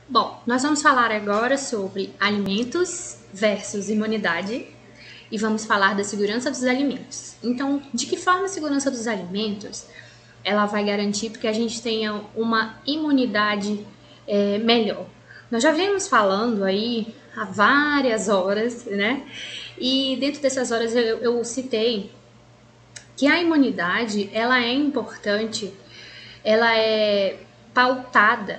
Bom, nós vamos falar agora sobre alimentos versus imunidade e vamos falar da segurança dos alimentos. Então, de que forma a segurança dos alimentos ela vai garantir que a gente tenha uma imunidade melhor? Nós já vemos falando aí há várias horas, né? E dentro dessas horas eu citei que a imunidade ela é importante, ela é pautada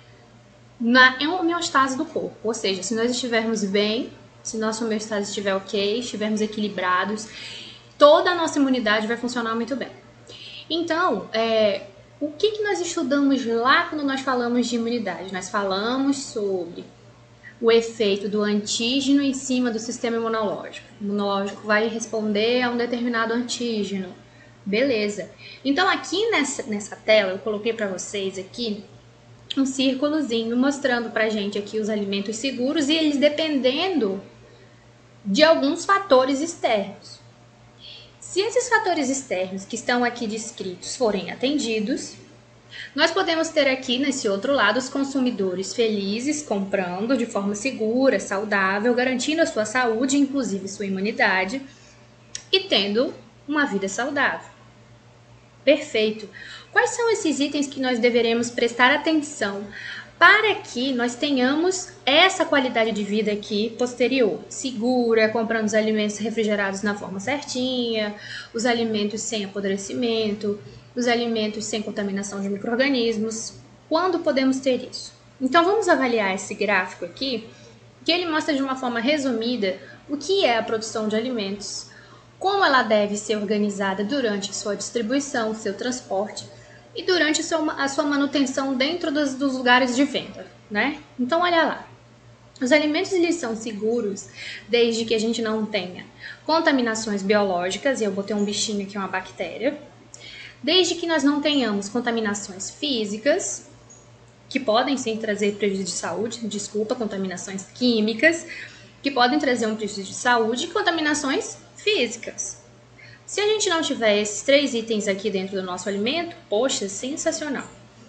na homeostase do corpo. Ou seja, se nós estivermos bem, se nossa homeostase estiver ok, estivermos equilibrados, toda a nossa imunidade vai funcionar muito bem. Então, o que nós estudamos lá quando nós falamos de imunidade? Nós falamos sobre o efeito do antígeno em cima do sistema imunológico. O imunológico vai responder a um determinado antígeno. Beleza. Então, aqui nessa tela, eu coloquei para vocês aqui um círculozinho mostrando pra gente aqui os alimentos seguros e eles dependendo de alguns fatores externos. Se esses fatores externos que estão aqui descritos forem atendidos, nós podemos ter aqui nesse outro lado os consumidores felizes comprando de forma segura, saudável, garantindo a sua saúde, inclusive sua imunidade, e tendo uma vida saudável. Perfeito. Quais são esses itens que nós deveremos prestar atenção para que nós tenhamos essa qualidade de vida aqui posterior? Segura, comprando os alimentos refrigerados na forma certinha, os alimentos sem apodrecimento, os alimentos sem contaminação de micro-organismos. Quando podemos ter isso? Então vamos avaliar esse gráfico aqui, que ele mostra de uma forma resumida o que é a produção de alimentos, como ela deve ser organizada durante a sua distribuição, seu transporte e durante a sua manutenção dentro dos lugares de venda, né? Então, olha lá. Os alimentos eles são seguros desde que a gente não tenha contaminações biológicas, e eu botei um bichinho aqui, uma bactéria, desde que nós não tenhamos contaminações físicas, que podem sim trazer prejuízo de saúde, contaminações químicas, que podem trazer um prejuízo de saúde, e contaminações físicas. Se a gente não tiver esses 3 itens aqui dentro do nosso alimento, poxa, sensacional.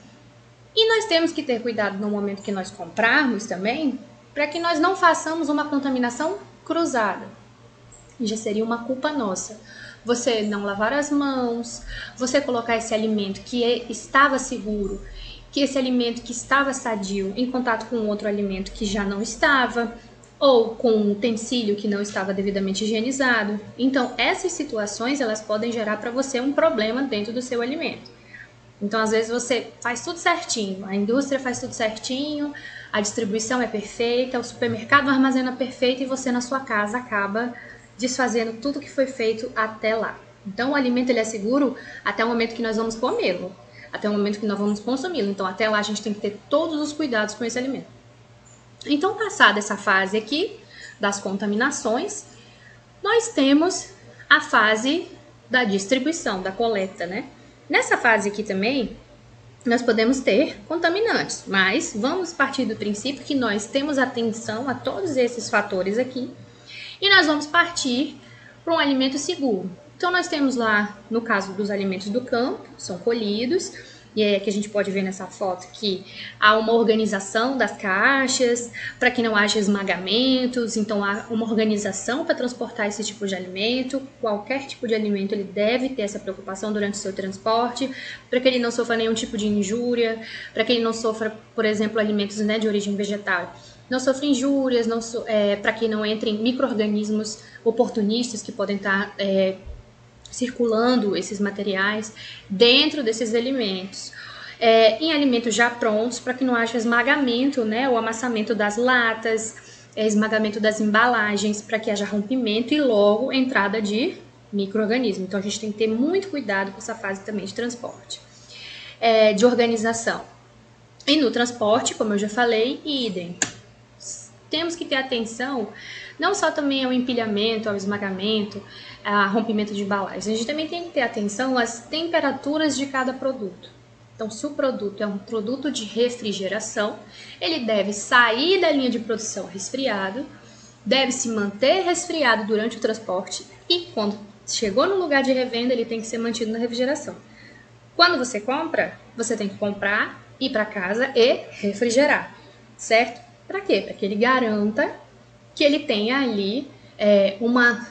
E nós temos que ter cuidado no momento que nós comprarmos também, para que nós não façamos uma contaminação cruzada. Já seria uma culpa nossa. Você não lavar as mãos, você colocar esse alimento que estava seguro, que esse alimento que estava sadio em contato com outro alimento que já não estava, ou com um utensílio que não estava devidamente higienizado. Então, essas situações, elas podem gerar para você um problema dentro do seu alimento. Então, às vezes, você faz tudo certinho, a indústria faz tudo certinho, a distribuição é perfeita, o supermercado armazena perfeito e você na sua casa acaba desfazendo tudo que foi feito até lá. Então, o alimento ele é seguro até o momento que nós vamos comê-lo, até o momento que nós vamos consumi-lo. Então, até lá a gente tem que ter todos os cuidados com esse alimento. Então, passada essa fase aqui das contaminações, nós temos a fase da distribuição, da coleta, né? Nessa fase aqui também, nós podemos ter contaminantes, mas vamos partir do princípio que nós temos atenção a todos esses fatores aqui e nós vamos partir para um alimento seguro. Então, nós temos lá, no caso dos alimentos do campo, são colhidos, e é que a gente pode ver nessa foto que há uma organização das caixas, para que não haja esmagamentos, então há uma organização para transportar esse tipo de alimento. Qualquer tipo de alimento ele deve ter essa preocupação durante o seu transporte, para que ele não sofra nenhum tipo de injúria, para que ele não sofra, por exemplo, alimentos, né, de origem vegetal. Não sofra injúrias, para que não entrem micro-organismos oportunistas que podem estar circulando esses materiais dentro desses alimentos. Em alimentos já prontos, para que não haja esmagamento, né, o amassamento das latas, esmagamento das embalagens, para que haja rompimento e logo entrada de micro-organismo. Então a gente tem que ter muito cuidado com essa fase também de transporte, de organização. E no transporte, como eu já falei, idem. Temos que ter atenção não só também ao empilhamento, ao esmagamento, ao rompimento de embalagens. A gente também tem que ter atenção às temperaturas de cada produto. Então, se o produto é um produto de refrigeração, ele deve sair da linha de produção resfriado, deve se manter resfriado durante o transporte e quando chegou no lugar de revenda, ele tem que ser mantido na refrigeração. Quando você compra, você tem que comprar, ir para casa e refrigerar. certo? Para quê? Para que ele garanta que ele tenha ali uma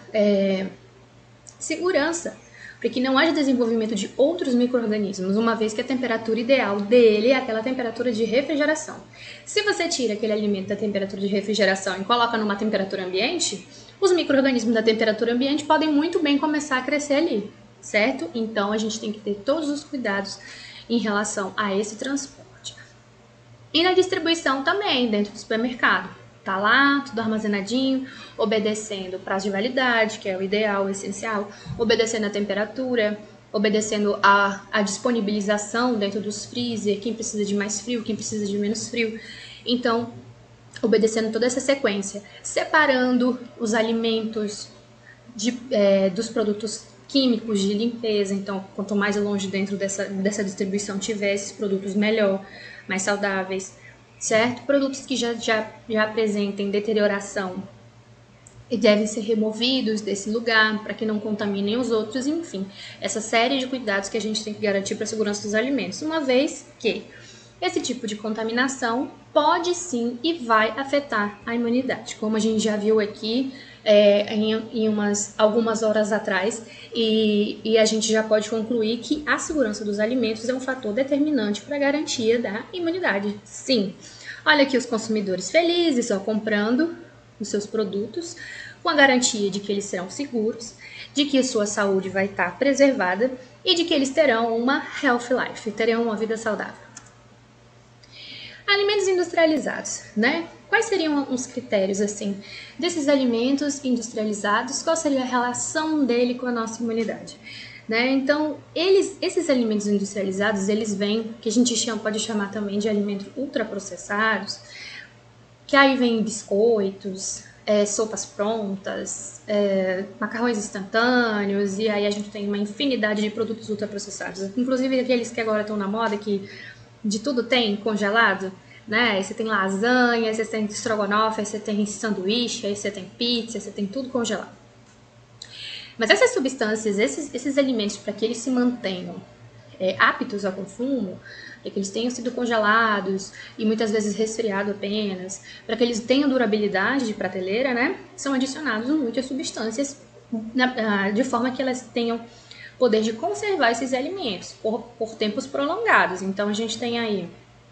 segurança, para que não haja desenvolvimento de outros micro-organismos, uma vez que a temperatura ideal dele é aquela temperatura de refrigeração. Se você tira aquele alimento da temperatura de refrigeração e coloca numa temperatura ambiente, os micro-organismos da temperatura ambiente podem muito bem começar a crescer ali, certo? Então a gente tem que ter todos os cuidados em relação a esse transporte. E na distribuição também, dentro do supermercado. Tá lá, tudo armazenadinho, obedecendo o prazo de validade, que é o ideal, o essencial, obedecendo a temperatura, obedecendo a disponibilização dentro dos freezer, quem precisa de mais frio, quem precisa de menos frio. Então, obedecendo toda essa sequência, separando os alimentos dos produtos químicos de limpeza. Então, quanto mais longe dentro dessa distribuição tiver esses produtos, melhor, mais saudáveis, certo? Produtos que já apresentem deterioração e devem ser removidos desse lugar para que não contaminem os outros, enfim, essa série de cuidados que a gente tem que garantir para a segurança dos alimentos, uma vez que esse tipo de contaminação pode sim e vai afetar a imunidade, como a gente já viu aqui em algumas horas atrás, e a gente já pode concluir que a segurança dos alimentos é um fator determinante para a garantia da imunidade. Sim, olha aqui os consumidores felizes, só comprando os seus produtos, com a garantia de que eles serão seguros, de que a sua saúde vai estar preservada e de que eles terão uma healthy life, terão uma vida saudável. Alimentos industrializados, né? Quais seriam os critérios, assim, desses alimentos industrializados? Qual seria a relação dele com a nossa imunidade? Né? Então, esses alimentos industrializados, eles vêm, que a gente pode chamar também de alimentos ultraprocessados, que aí vem biscoitos, sopas prontas, macarrões instantâneos, e aí a gente tem uma infinidade de produtos ultraprocessados. Inclusive aqueles que agora estão na moda, que de tudo tem congelado, né? Aí você tem lasanha, aí você tem estrogonofe, aí você tem sanduíche, aí você tem pizza, aí você tem tudo congelado. Mas essas substâncias, esses alimentos, para que eles se mantenham aptos ao consumo, para que eles tenham sido congelados e muitas vezes resfriado apenas, para que eles tenham durabilidade de prateleira, né? São adicionados muitas substâncias de forma que elas tenham poder de conservar esses alimentos por tempos prolongados. Então a gente tem aí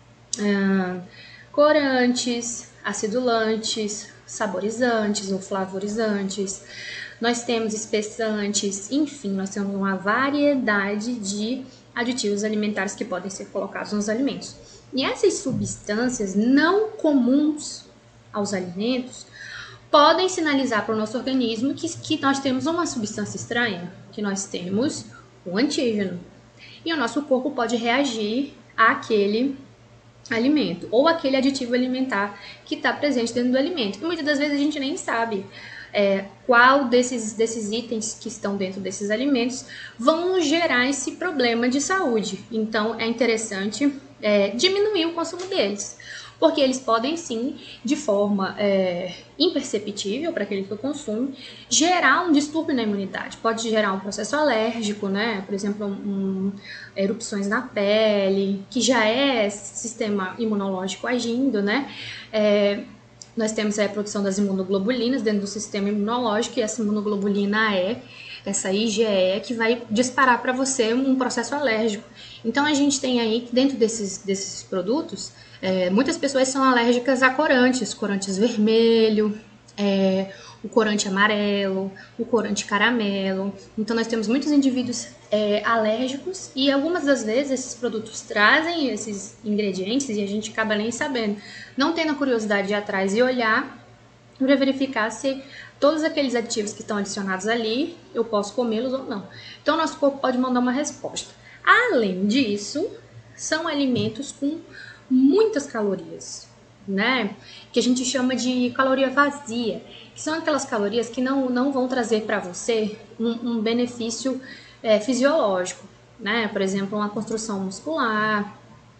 corantes, acidulantes, saborizantes ou flavorizantes, nós temos espessantes, enfim, nós temos uma variedade de aditivos alimentares que podem ser colocados nos alimentos. E essas substâncias não comuns aos alimentos podem sinalizar para o nosso organismo que nós temos uma substância estranha, que nós temos um antígeno. E o nosso corpo pode reagir àquele alimento ou aquele aditivo alimentar que está presente dentro do alimento. E muitas das vezes a gente nem sabe qual desses itens que estão dentro desses alimentos vão gerar esse problema de saúde. Então é interessante diminuir o consumo deles, porque eles podem sim, de forma imperceptível para aquele que consome, gerar um distúrbio na imunidade. Pode gerar um processo alérgico, né? Por exemplo, erupções na pele, que já é sistema imunológico agindo, né? Nós temos a produção das imunoglobulinas dentro do sistema imunológico, e essa imunoglobulina essa IgE, que vai disparar para você um processo alérgico. Então a gente tem aí que dentro desses produtos, muitas pessoas são alérgicas a corantes vermelho, o corante amarelo, o corante caramelo. Então nós temos muitos indivíduos alérgicos, e algumas das vezes esses produtos trazem esses ingredientes e a gente acaba nem sabendo, não tendo a curiosidade de ir atrás e olhar para verificar se todos aqueles aditivos que estão adicionados ali eu posso comê-los ou não. Então nosso corpo pode mandar uma resposta. Além disso, são alimentos com muitas calorias, né? Que a gente chama de caloria vazia, que são aquelas calorias que não vão trazer para você um benefício fisiológico, né? Por exemplo, uma construção muscular,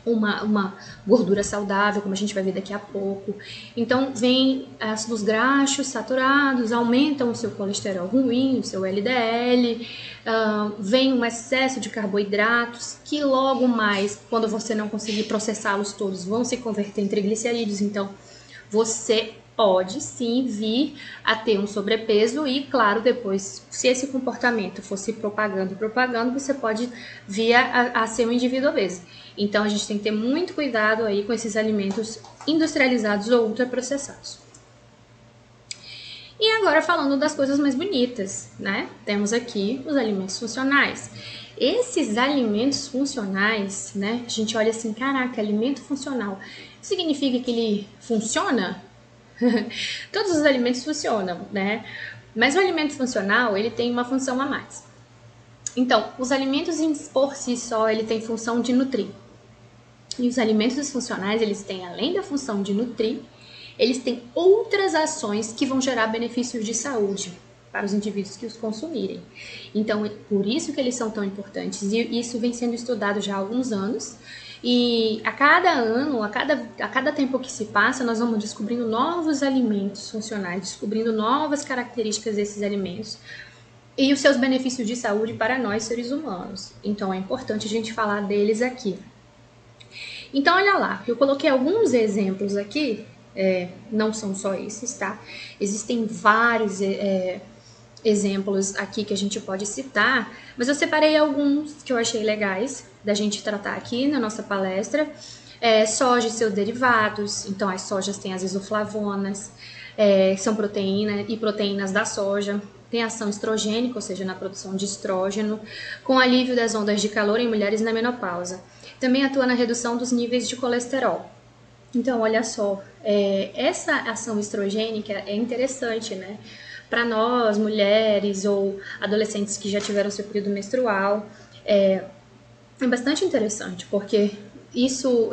uma gordura saudável, como a gente vai ver daqui a pouco. Então, vem ácidos graxos saturados, aumentam o seu colesterol ruim, o seu LDL, vem um excesso de carboidratos, que logo mais, quando você não conseguir processá-los todos, vão se converter em triglicerídeos. Então, você pode sim vir a ter um sobrepeso e, claro, depois, se esse comportamento for se propagando, você pode vir a ser um indivíduo obeso. Então, a gente tem que ter muito cuidado aí com esses alimentos industrializados ou ultraprocessados. E agora, falando das coisas mais bonitas, né? Temos aqui os alimentos funcionais. Esses alimentos funcionais, né? A gente olha assim, caraca, alimento funcional. Significa que ele funciona? Todos os alimentos funcionam, né? Mas o alimento funcional, ele tem uma função a mais. Então, os alimentos por si só, ele tem função de nutrir. E os alimentos funcionais, eles têm, além da função de nutrir, eles têm outras ações que vão gerar benefícios de saúde para os indivíduos que os consumirem. Então, por isso que eles são tão importantes. E isso vem sendo estudado já há alguns anos. E a cada ano, a cada tempo que se passa, nós vamos descobrindo novos alimentos funcionais, descobrindo novas características desses alimentos e os seus benefícios de saúde para nós, seres humanos. Então, é importante a gente falar deles aqui. Então, olha lá, eu coloquei alguns exemplos aqui, não são só esses, tá? Existem vários exemplos aqui que a gente pode citar, mas eu separei alguns que eu achei legais da gente tratar aqui na nossa palestra. Soja e seus derivados, então as sojas têm as isoflavonas, são proteínas da soja, tem ação estrogênica, ou seja, na produção de estrógeno, com alívio das ondas de calor em mulheres na menopausa. Também atua na redução dos níveis de colesterol. Então, olha só, essa ação estrogênica é interessante, né? Para nós, mulheres ou adolescentes que já tiveram seu período menstrual, é bastante interessante, porque isso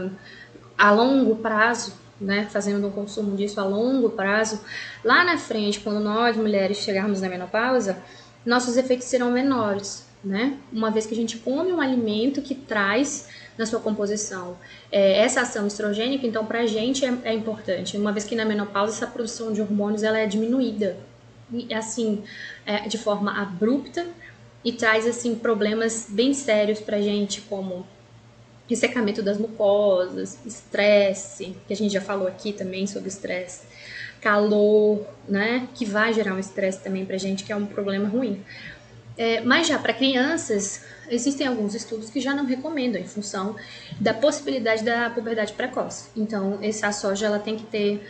a longo prazo, né, fazendo um consumo disso a longo prazo, lá na frente, quando nós, mulheres, chegarmos na menopausa, nossos efeitos serão menores, né? Uma vez que a gente come um alimento que traz na sua composição essa ação estrogênica, então pra gente é importante, uma vez que na menopausa essa produção de hormônios ela é diminuída, assim, de forma abrupta, e traz assim problemas bem sérios pra gente, como ressecamento das mucosas, estresse, que a gente já falou aqui também sobre estresse, calor, né, que vai gerar um estresse também pra gente, que é um problema ruim. Mas já para crianças, existem alguns estudos que já não recomendam, em função da possibilidade da puberdade precoce. Então, essa soja ela tem que ter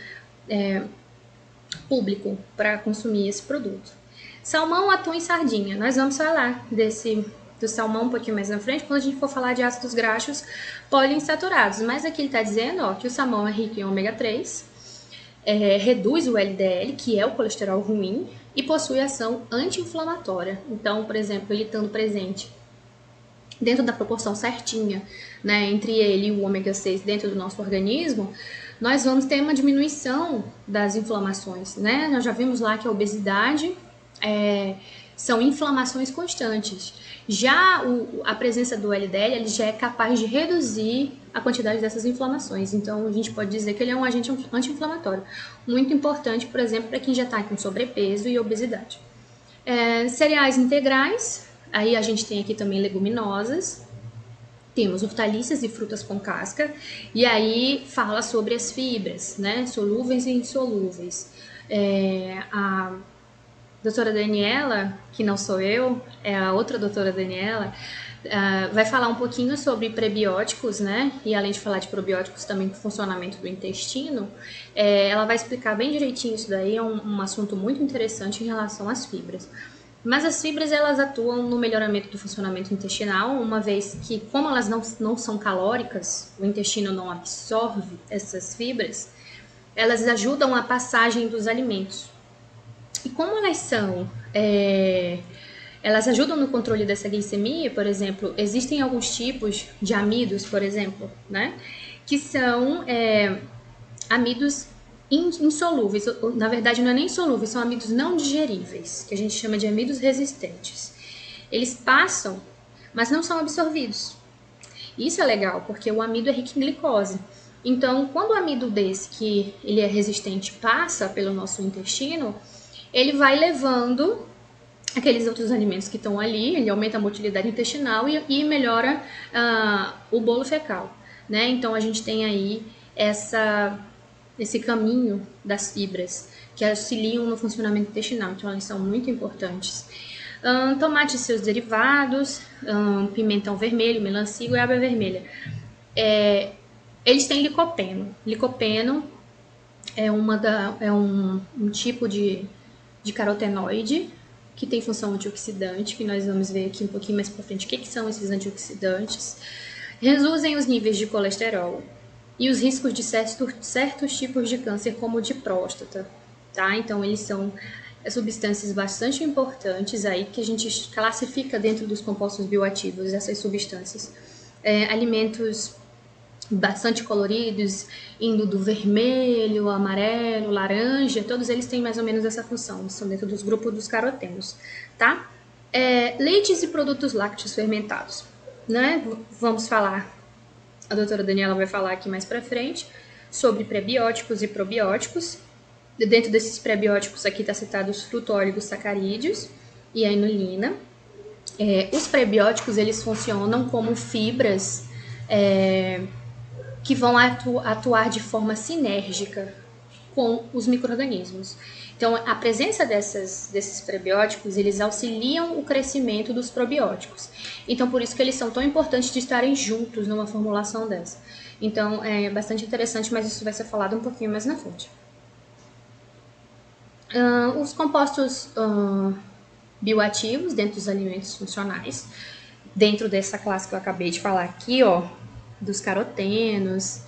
público para consumir esse produto. Salmão, atum e sardinha. Nós vamos falar do salmão um pouquinho mais na frente, quando a gente for falar de ácidos graxos poliinsaturados. Mas aqui ele está dizendo que o salmão é rico em ômega 3, reduz o LDL, que é o colesterol ruim, e possui ação anti-inflamatória. Então, por exemplo, ele estando presente dentro da proporção certinha, né, entre ele e o ômega 6 dentro do nosso organismo, nós vamos ter uma diminuição das inflamações, né? Nós já vimos lá que a obesidade são inflamações constantes. Já a presença do LDL, ele já é capaz de reduzir a quantidade dessas inflamações. Então, a gente pode dizer que ele é um agente anti-inflamatório. Muito importante, por exemplo, para quem já está com sobrepeso e obesidade. Cereais integrais, aí a gente tem aqui também leguminosas. Temos hortaliças e frutas com casca. E aí fala sobre as fibras, né? Solúveis e insolúveis. A doutora Daniela, que não sou eu, é a outra doutora Daniela, vai falar um pouquinho sobre prebióticos, né? E além de falar de probióticos, também do funcionamento do intestino, ela vai explicar bem direitinho isso daí, é um assunto muito interessante em relação às fibras. Mas as fibras, elas atuam no melhoramento do funcionamento intestinal, uma vez que, como elas não são calóricas, o intestino não absorve essas fibras, elas ajudam a passagem dos alimentos. E como elas são, elas ajudam no controle dessa glicemia, por exemplo, existem alguns tipos de amidos, por exemplo, né, que são amidos insolúveis, na verdade não é nem insolúveis, são amidos não digeríveis, que a gente chama de amidos resistentes. Eles passam, mas não são absorvidos. Isso é legal, porque o amido é rico em glicose. Então, quando o amido desse, que ele é resistente, passa pelo nosso intestino, ele vai levando aqueles outros alimentos que estão ali, ele aumenta a motilidade intestinal e melhora o bolo fecal, né? Então, a gente tem aí esse caminho das fibras que auxiliam no funcionamento intestinal, então elas são muito importantes. Tomate e seus derivados, pimentão vermelho, melancia e goiaba vermelha. Eles têm licopeno. Licopeno é um tipo de carotenoide que tem função antioxidante, que nós vamos ver aqui um pouquinho mais para frente o que são esses antioxidantes. Reduzem os níveis de colesterol e os riscos de certos tipos de câncer, como o de próstata, tá? Então, eles são substâncias bastante importantes aí que a gente classifica dentro dos compostos bioativos, essas substâncias. Alimentos bastante coloridos, indo do vermelho, amarelo, laranja, todos eles têm mais ou menos essa função, são dentro dos grupos dos carotenos, tá? Leites e produtos lácteos fermentados, né? Vamos falar, a doutora Daniela vai falar aqui mais pra frente, sobre prebióticos e probióticos. Dentro desses prebióticos aqui está citado os frutóligosacarídeos e a inulina. Os prebióticos, eles funcionam como fibras que vão atuar de forma sinérgica com os micro-organismos. Então, a presença desses prebióticos, eles auxiliam o crescimento dos probióticos. Então, por isso que eles são tão importantes de estarem juntos numa formulação dessa. Então, é bastante interessante, mas isso vai ser falado um pouquinho mais na frente. Os compostos bioativos dentro dos alimentos funcionais, dentro dessa classe que eu acabei de falar aqui, ó, dos carotenos,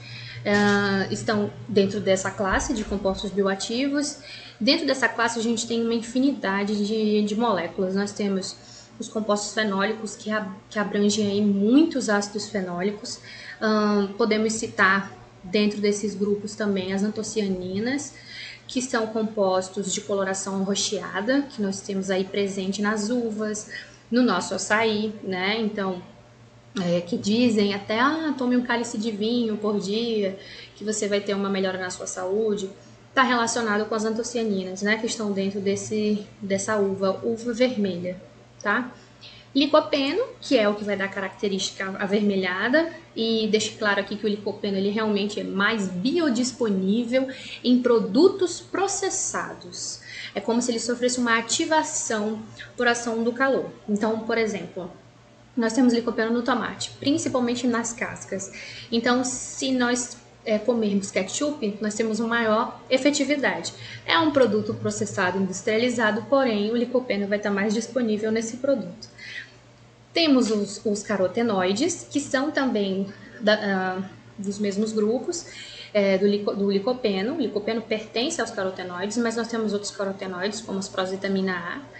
estão dentro dessa classe de compostos bioativos. Dentro dessa classe a gente tem uma infinidade de moléculas. Nós temos os compostos fenólicos que abrangem aí muitos ácidos fenólicos. Podemos citar dentro desses grupos também as antocianinas, que são compostos de coloração rocheada, que nós temos aí presente nas uvas, no nosso açaí, né? Então, que dizem até, tome um cálice de vinho por dia, que você vai ter uma melhora na sua saúde. Está relacionado com as antocianinas, né? Que estão dentro dessa uva vermelha, tá? Licopeno, que é o que vai dar característica avermelhada, e deixe claro aqui que o licopeno ele realmente é mais biodisponível em produtos processados. É como se ele sofresse uma ativação por ação do calor. Então, por exemplo, nós temos licopeno no tomate, principalmente nas cascas. Então, se nós comermos ketchup, nós temos uma maior efetividade. É um produto processado, industrializado, porém o licopeno vai estar mais disponível nesse produto. Temos os carotenoides, que são também dos mesmos grupos do licopeno. O licopeno pertence aos carotenoides, mas nós temos outros carotenoides, como as provitamina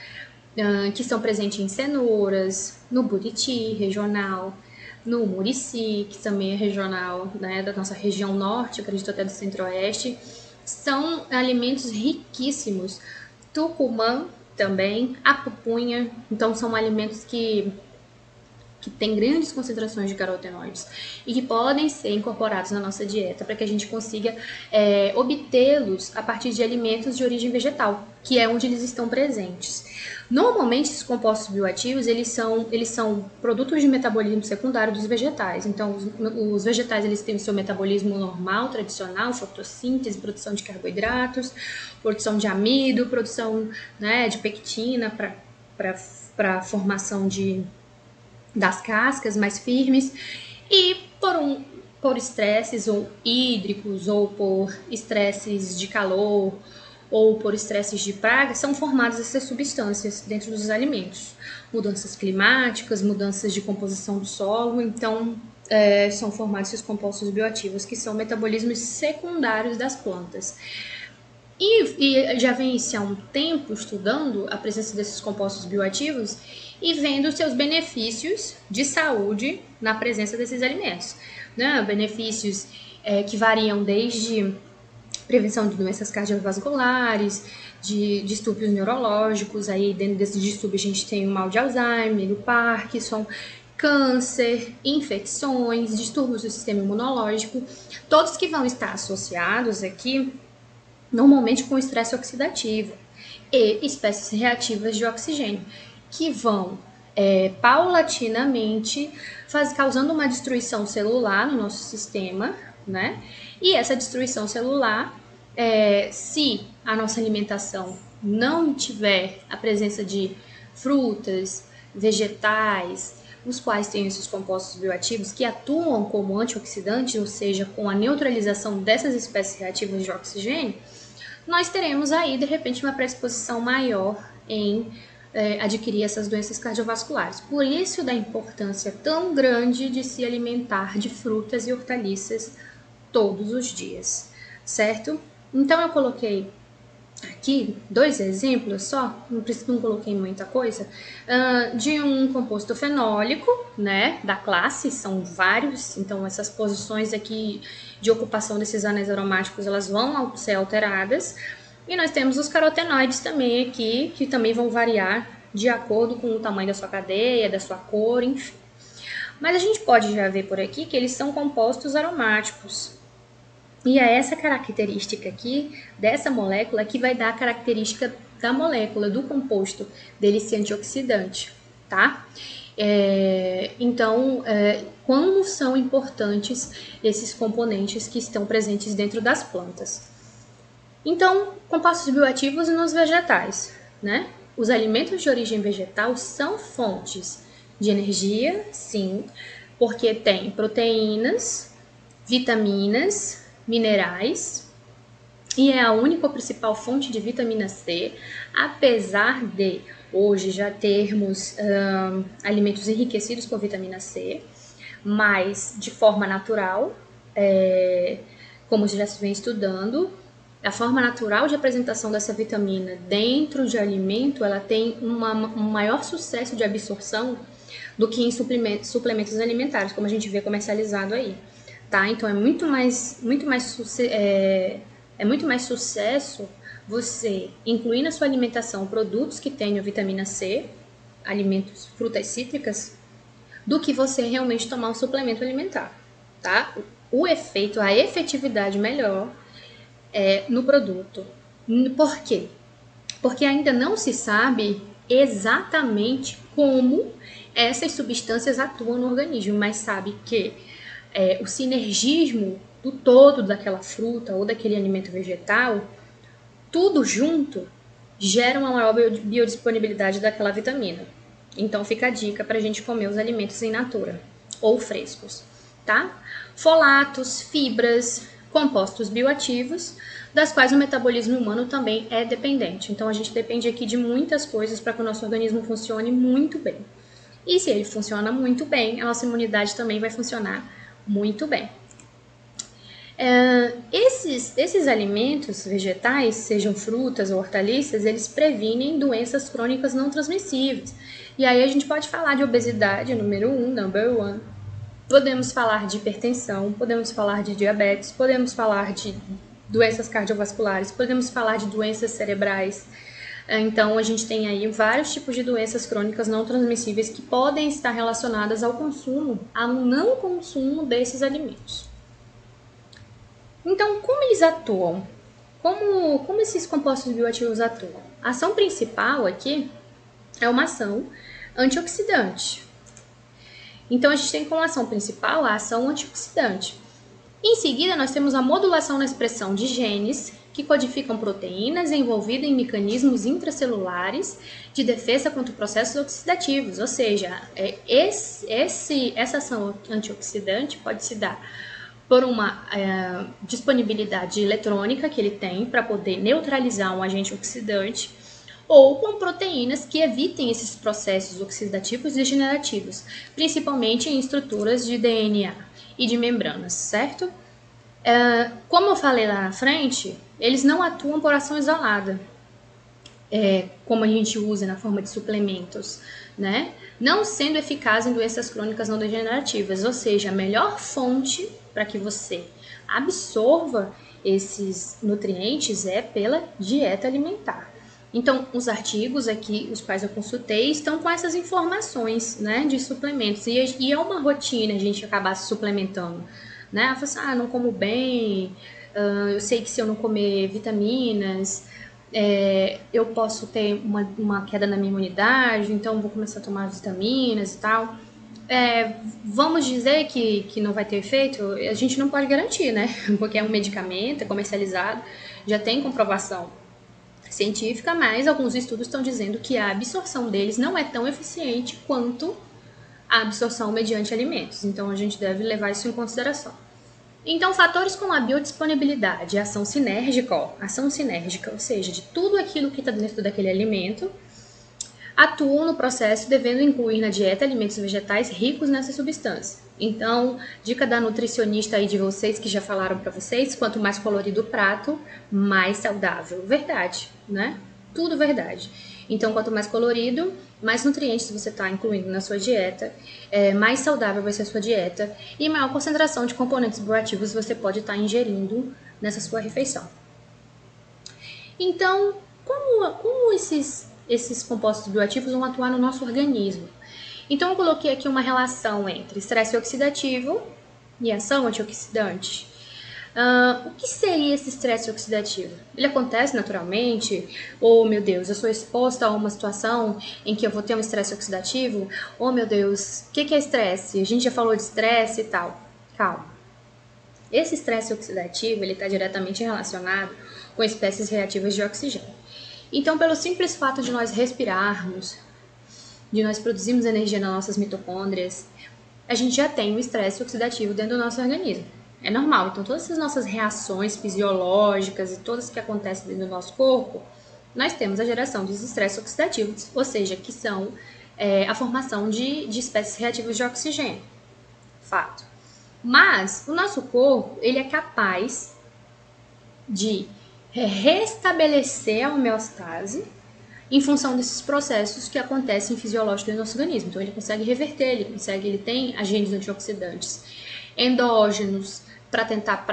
A, que são presentes em cenouras, no buriti regional, no murici, que também é regional, né, da nossa região norte, acredito até do centro-oeste. São alimentos riquíssimos. Tucumã também, a pupunha, então são alimentos que têm grandes concentrações de carotenoides e que podem ser incorporados na nossa dieta para que a gente consiga obtê-los a partir de alimentos de origem vegetal, que é onde eles estão presentes. Normalmente, esses compostos bioativos, eles são produtos de metabolismo secundário dos vegetais. Então, os vegetais eles têm o seu metabolismo normal, tradicional, fotossíntese, produção de carboidratos, produção de amido, produção, né, de pectina para a formação das cascas mais firmes, e por estresses ou hídricos, ou por estresses de calor, ou por estresses de praga, são formadas essas substâncias dentro dos alimentos. Mudanças climáticas, mudanças de composição do solo, então são formados esses compostos bioativos, que são metabolismos secundários das plantas. E já vem-se há um tempo estudando a presença desses compostos bioativos e vendo seus benefícios de saúde na presença desses alimentos, né? Benefícios que variam desde prevenção de doenças cardiovasculares, de distúrbios neurológicos. Aí dentro desses distúrbios a gente tem o mal de Alzheimer, o Parkinson, câncer, infecções, distúrbios do sistema imunológico, todos que vão estar associados aqui normalmente com estresse oxidativo e espécies reativas de oxigênio, que vão paulatinamente causando uma destruição celular no nosso sistema, né? E essa destruição celular, se a nossa alimentação não tiver a presença de frutas, vegetais, os quais têm esses compostos bioativos que atuam como antioxidantes, ou seja, com a neutralização dessas espécies reativas de oxigênio, nós teremos aí, de repente, uma predisposição maior em adquirir essas doenças cardiovasculares. Por isso da importância tão grande de se alimentar de frutas e hortaliças todos os dias, certo? Então eu coloquei aqui 2 exemplos só, não coloquei muita coisa, de um composto fenólico, né, da classe, são vários, então essas posições aqui de ocupação desses anéis aromáticos, elas vão ser alteradas, e nós temos os carotenoides também aqui, que também vão variar de acordo com o tamanho da sua cadeia, da sua cor, enfim. Mas a gente pode já ver por aqui que eles são compostos aromáticos. E é essa característica aqui, dessa molécula, que vai dar a característica da molécula, do composto dele ser antioxidante, tá? Então, como são importantes esses componentes que estão presentes dentro das plantas. Então, compostos bioativos nos vegetais, né? Os alimentos de origem vegetal são fontes de energia, sim, porque tem proteínas, vitaminas, minerais, e é a única ou principal fonte de vitamina C, apesar de hoje já termos alimentos enriquecidos com vitamina C, mas de forma natural, como já se vem estudando, a forma natural de apresentação dessa vitamina dentro de alimento, ela tem um maior sucesso de absorção do que em suplementos alimentares, como a gente vê comercializado aí. Tá? Então é muito mais sucesso você incluir na sua alimentação produtos que tenham vitamina C, alimentos, frutas cítricas, do que você realmente tomar um suplemento alimentar, tá? O efeito, a efetividade melhor no produto. Por quê? Porque ainda não se sabe exatamente como essas substâncias atuam no organismo, mas sabe que o sinergismo do todo daquela fruta ou daquele alimento vegetal, tudo junto, gera uma maior biodisponibilidade daquela vitamina. Então fica a dica para a gente comer os alimentos in natura ou frescos, tá? Folatos, fibras, compostos bioativos, das quais o metabolismo humano também é dependente. Então a gente depende aqui de muitas coisas para que o nosso organismo funcione muito bem. E se ele funciona muito bem, a nossa imunidade também vai funcionar muito bem. Esses alimentos vegetais, sejam frutas ou hortaliças, eles previnem doenças crônicas não transmissíveis. E aí a gente pode falar de obesidade, number one. Podemos falar de hipertensão, podemos falar de diabetes, podemos falar de doenças cardiovasculares, podemos falar de doenças cerebrais. Então, a gente tem aí vários tipos de doenças crônicas não transmissíveis que podem estar relacionadas ao não consumo desses alimentos. Então, como eles atuam? Como esses compostos bioativos atuam? A ação principal aqui é uma ação antioxidante. Então, a gente tem como ação principal a ação antioxidante. Em seguida, nós temos a modulação na expressão de genes que codificam proteínas envolvidas em mecanismos intracelulares de defesa contra processos oxidativos, ou seja, essa ação antioxidante pode se dar por uma disponibilidade eletrônica que ele tem para poder neutralizar um agente oxidante, ou com proteínas que evitem esses processos oxidativos degenerativos, principalmente em estruturas de DNA e de membranas, certo? Como eu falei lá na frente, eles não atuam por ação isolada, como a gente usa na forma de suplementos, né? Não sendo eficaz em doenças crônicas não degenerativas, ou seja, a melhor fonte para que você absorva esses nutrientes é pela dieta alimentar. Então, os artigos aqui, os quais eu consultei, estão com essas informações, né, de suplementos. E é uma rotina a gente acabar se suplementando, né? Eu falo assim, não como bem, eu sei que se eu não comer vitaminas, eu posso ter uma queda na minha imunidade, então vou começar a tomar vitaminas e tal. Vamos dizer que não vai ter efeito? A gente não pode garantir, né? Porque é um medicamento, é comercializado, já tem comprovação científica, mas alguns estudos estão dizendo que a absorção deles não é tão eficiente quanto a absorção mediante alimentos. Então a gente deve levar isso em consideração. Então, fatores como a biodisponibilidade, a ação sinérgica, ou seja, de tudo aquilo que está dentro daquele alimento, atuam no processo devendo incluir na dieta alimentos vegetais ricos nessa substância. Então, dica da nutricionista aí de vocês que já falaram para vocês, quanto mais colorido o prato, mais saudável. Verdade, né? Tudo verdade. Então, quanto mais colorido, mais nutrientes você está incluindo na sua dieta, mais saudável vai ser a sua dieta e maior concentração de componentes bioativos você pode estar ingerindo nessa sua refeição. Então, como esses compostos bioativos vão atuar no nosso organismo? Então, eu coloquei aqui uma relação entre estresse oxidativo e ação antioxidante. O que seria esse estresse oxidativo? Ele acontece naturalmente? Oh, meu Deus, eu sou exposta a uma situação em que eu vou ter um estresse oxidativo? Oh, meu Deus, o que é estresse? A gente já falou de estresse e tal. Calma. Esse estresse oxidativo ele está diretamente relacionado com espécies reativas de oxigênio. Então, pelo simples fato de nós respirarmos, de nós produzirmos energia nas nossas mitocôndrias, a gente já tem um estresse oxidativo dentro do nosso organismo. É normal. Então, todas essas nossas reações fisiológicas e todas que acontecem dentro do nosso corpo, nós temos a geração dos estresses oxidativos, ou seja, que são a formação de espécies reativas de oxigênio. Fato. Mas o nosso corpo, ele é capaz de restabelecer a homeostase em função desses processos que acontecem fisiológicos no nosso organismo. Então, ele consegue reverter, ele tem agentes antioxidantes endógenos para tentar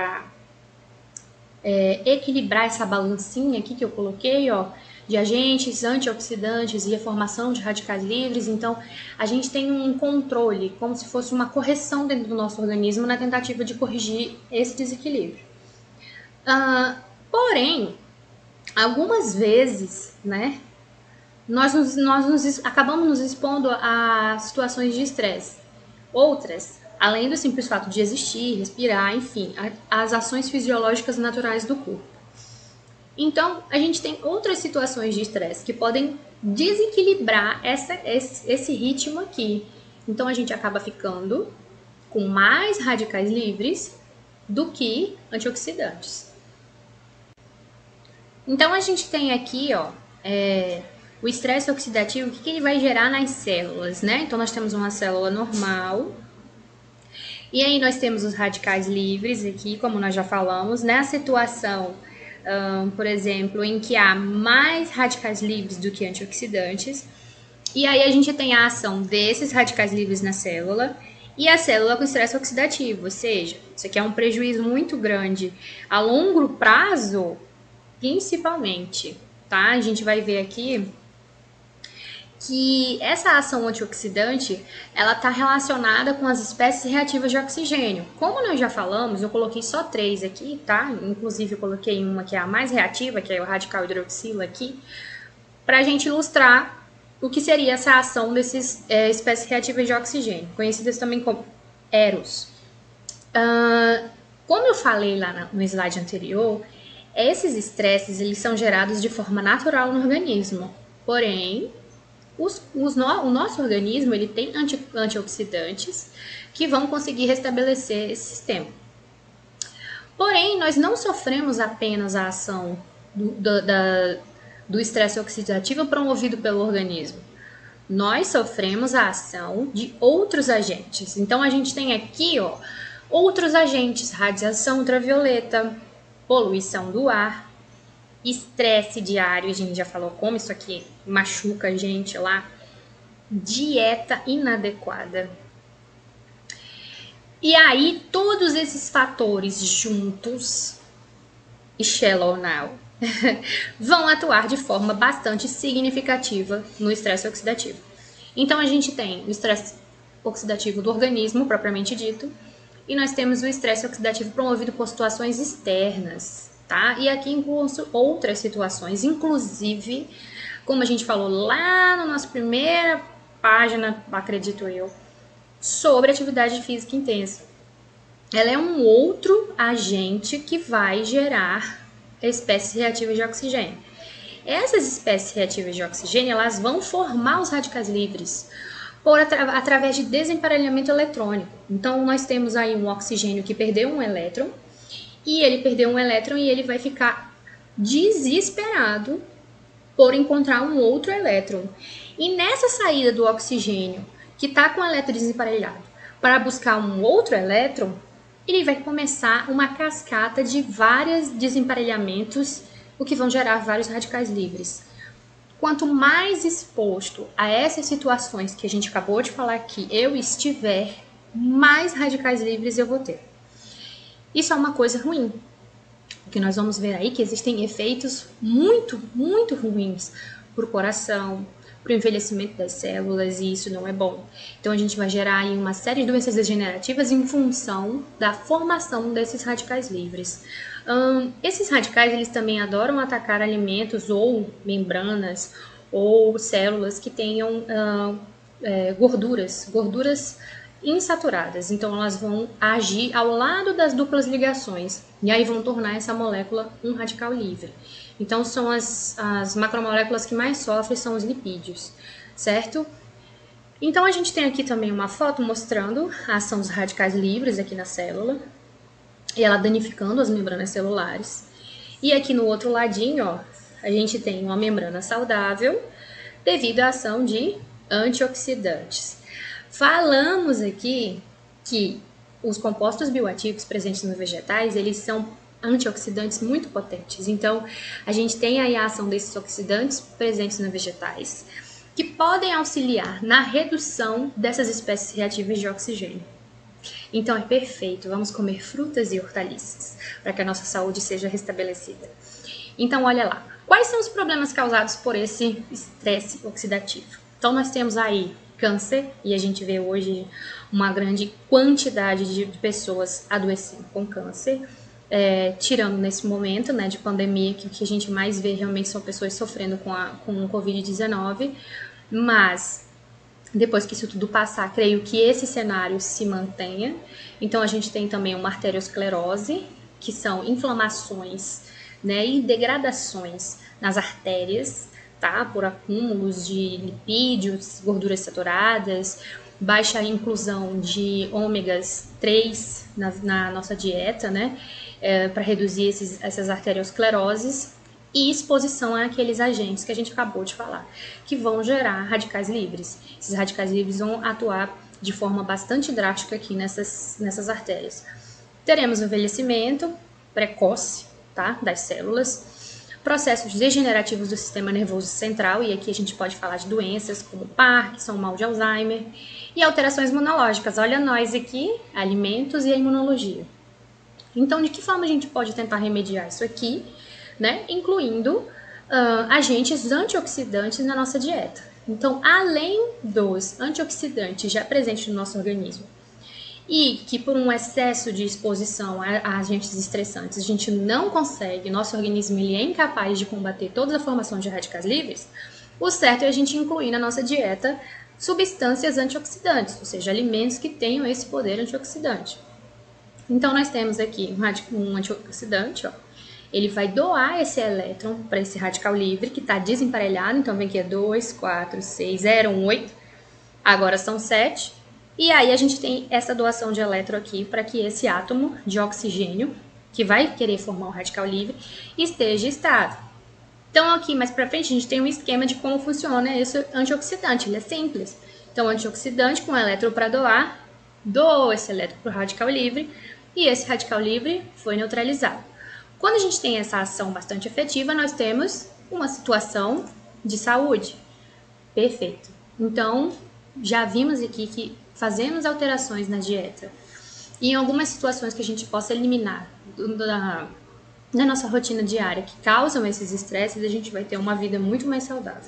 equilibrar essa balancinha aqui que eu coloquei, ó, de agentes antioxidantes e a formação de radicais livres. Então, a gente tem um controle, como se fosse uma correção dentro do nosso organismo na tentativa de corrigir esse desequilíbrio. Porém, algumas vezes, né, nós acabamos nos expondo a situações de estresse. Outras, além do simples fato de existir, respirar, enfim, as ações fisiológicas naturais do corpo. Então, a gente tem outras situações de estresse que podem desequilibrar esse ritmo aqui. Então, a gente acaba ficando com mais radicais livres do que antioxidantes. Então, a gente tem aqui, ó, o estresse oxidativo, o que ele vai gerar nas células, né? Então, nós temos uma célula normal. E aí, nós temos os radicais livres aqui, como nós já falamos. Nessa situação, por exemplo, em que há mais radicais livres do que antioxidantes. E aí, a gente tem a ação desses radicais livres na célula e a célula com estresse oxidativo. Ou seja, isso aqui é um prejuízo muito grande a longo prazo, principalmente, tá? A gente vai ver aqui que essa ação antioxidante, ela está relacionada com as espécies reativas de oxigênio. Como nós já falamos, eu coloquei só 3 aqui, tá? Inclusive, eu coloquei uma que é a mais reativa, que é o radical hidroxila aqui, para a gente ilustrar o que seria essa ação dessas espécies reativas de oxigênio, conhecidas também como EROS. Como eu falei lá no slide anterior, esses estresses eles são gerados de forma natural no organismo, porém, o nosso organismo ele tem antioxidantes que vão conseguir restabelecer esse sistema. Porém, nós não sofremos apenas a ação do estresse oxidativo promovido pelo organismo. Nós sofremos a ação de outros agentes. Então, a gente tem aqui, ó, outros agentes: radiação ultravioleta, poluição do ar, estresse diário, a gente já falou como isso aqui machuca a gente lá, dieta inadequada. E aí, todos esses fatores juntos, e Shallow Now, vão atuar de forma bastante significativa no estresse oxidativo. Então a gente tem o estresse oxidativo do organismo, propriamente dito, e nós temos o estresse oxidativo promovido por situações externas, tá? E aqui incluem outras situações, inclusive, como a gente falou lá na nossa primeira página, acredito eu, sobre atividade física intensa. Ela é um outro agente que vai gerar espécies reativas de oxigênio. Essas espécies reativas de oxigênio, elas vão formar os radicais livres através de desemparelhamento eletrônico. Então, nós temos aí um oxigênio que perdeu um elétron, e ele perdeu um elétron e ele vai ficar desesperado por encontrar um outro elétron. E nessa saída do oxigênio, que está com o elétron desemparelhado, para buscar um outro elétron, ele vai começar uma cascata de vários desemparelhamentos, o que vão gerar vários radicais livres. Quanto mais exposto a essas situações que a gente acabou de falar aqui eu estiver, mais radicais livres eu vou ter. Isso é uma coisa ruim, porque nós vamos ver aí que existem efeitos muito, muito ruins para o coração, para o envelhecimento das células, e isso não é bom. Então a gente vai gerar aí uma série de doenças degenerativas em função da formação desses radicais livres. Esses radicais, eles também adoram atacar alimentos ou membranas ou células que tenham gorduras insaturadas. Então elas vão agir ao lado das duplas ligações e aí vão tornar essa molécula um radical livre. Então são as macromoléculas que mais sofrem são os lipídios, certo? Então a gente tem aqui também uma foto mostrando a ação dos radicais livres aqui na célula e ela danificando as membranas celulares. E aqui no outro ladinho, ó, a gente tem uma membrana saudável devido à ação de antioxidantes. Falamos aqui que os compostos bioativos presentes nos vegetais, eles são antioxidantes muito potentes. Então, a gente tem aí a ação desses oxidantes presentes nos vegetais, que podem auxiliar na redução dessas espécies reativas de oxigênio. Então, é perfeito, vamos comer frutas e hortaliças, para que a nossa saúde seja restabelecida. Então, olha lá, quais são os problemas causados por esse estresse oxidativo? Então, nós temos aí câncer, e a gente vê hoje uma grande quantidade de pessoas adoecendo com câncer, tirando nesse momento, né, de pandemia, que o que a gente mais vê realmente são pessoas sofrendo com o Covid-19, mas depois que isso tudo passar, creio que esse cenário se mantenha. Então a gente tem também uma arteriosclerose, que são inflamações, né, e degradações nas artérias, tá? Por acúmulos de lipídios, gorduras saturadas, baixa inclusão de ômegas 3 na nossa dieta, né? Para reduzir essas arterioscleroses, e exposição àqueles agentes que a gente acabou de falar, que vão gerar radicais livres. Esses radicais livres vão atuar de forma bastante drástica aqui nessas artérias. Teremos envelhecimento precoce, tá? Das células, processos degenerativos do sistema nervoso central, e aqui a gente pode falar de doenças como Parkinson, mal de Alzheimer, e alterações imunológicas. Olha nós aqui, alimentos e a imunologia. Então, de que forma a gente pode tentar remediar isso aqui, né? Incluindo agentes antioxidantes na nossa dieta. Então, além dos antioxidantes já presentes no nosso organismo, e que por um excesso de exposição a agentes estressantes a gente não consegue, nosso organismo ele é incapaz de combater toda a formação de radicais livres, o certo é a gente incluir na nossa dieta substâncias antioxidantes, ou seja, alimentos que tenham esse poder antioxidante. Então nós temos aqui um antioxidante, ó, ele vai doar esse elétron para esse radical livre que está desemparelhado, então vem aqui 2, 4, 6, 0, 1, 8, agora são 7. E aí a gente tem essa doação de elétron aqui para que esse átomo de oxigênio, que vai querer formar um radical livre, esteja estável. Então aqui mais para frente a gente tem um esquema de como funciona esse antioxidante, ele é simples. Então antioxidante com elétron para doar, doou esse elétron para o radical livre e esse radical livre foi neutralizado. Quando a gente tem essa ação bastante efetiva, nós temos uma situação de saúde. Perfeito. Então, já vimos aqui que fazemos alterações na dieta e em algumas situações que a gente possa eliminar na nossa rotina diária que causam esses estresses, a gente vai ter uma vida muito mais saudável.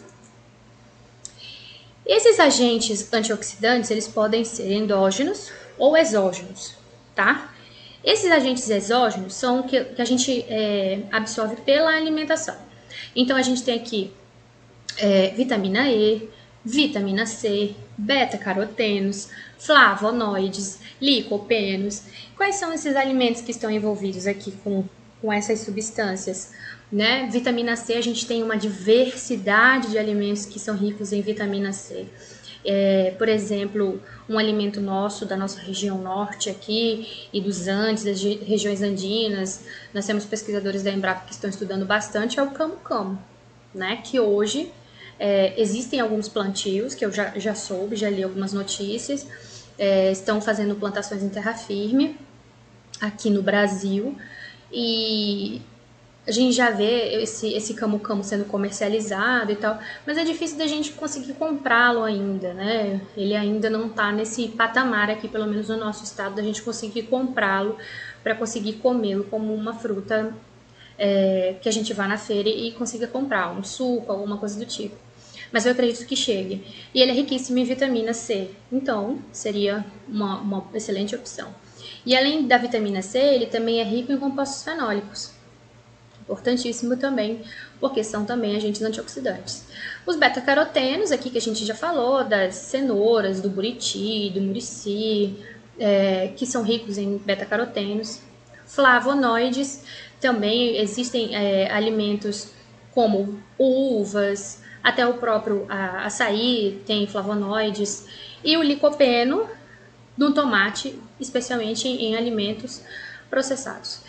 Esses agentes antioxidantes, eles podem ser endógenos ou exógenos, tá? Esses agentes exógenos são que a gente absorve pela alimentação. Então, a gente tem aqui vitamina E, vitamina C, beta-carotenos, flavonoides, licopenos. Quais são esses alimentos que estão envolvidos aqui com essas substâncias? Né? Vitamina C, a gente tem uma diversidade de alimentos que são ricos em vitamina C. Por exemplo, um alimento nosso, da nossa região norte aqui e dos Andes, das regiões andinas, nós temos pesquisadores da Embrapa que estão estudando bastante, é o camu-camu, né? Que hoje existem alguns plantios, que eu já soube, já li algumas notícias, estão fazendo plantações em terra firme aqui no Brasil, e a gente já vê esse camu-camu sendo comercializado e tal, mas é difícil da gente conseguir comprá-lo ainda, né? Ele ainda não tá nesse patamar aqui, pelo menos no nosso estado, da gente conseguir comprá-lo para conseguir comê-lo como uma fruta que a gente vá na feira e consiga comprar, um suco, alguma coisa do tipo. Mas eu acredito que chegue. E ele é riquíssimo em vitamina C, então seria uma excelente opção. E além da vitamina C, ele também é rico em compostos fenólicos. Importantíssimo também, porque são também agentes antioxidantes. Os beta-carotenos, aqui que a gente já falou, das cenouras, do buriti, do murici, que são ricos em beta-carotenos. Flavonoides, também existem alimentos como uvas, até o próprio açaí tem flavonoides. E o licopeno no tomate, especialmente em alimentos processados.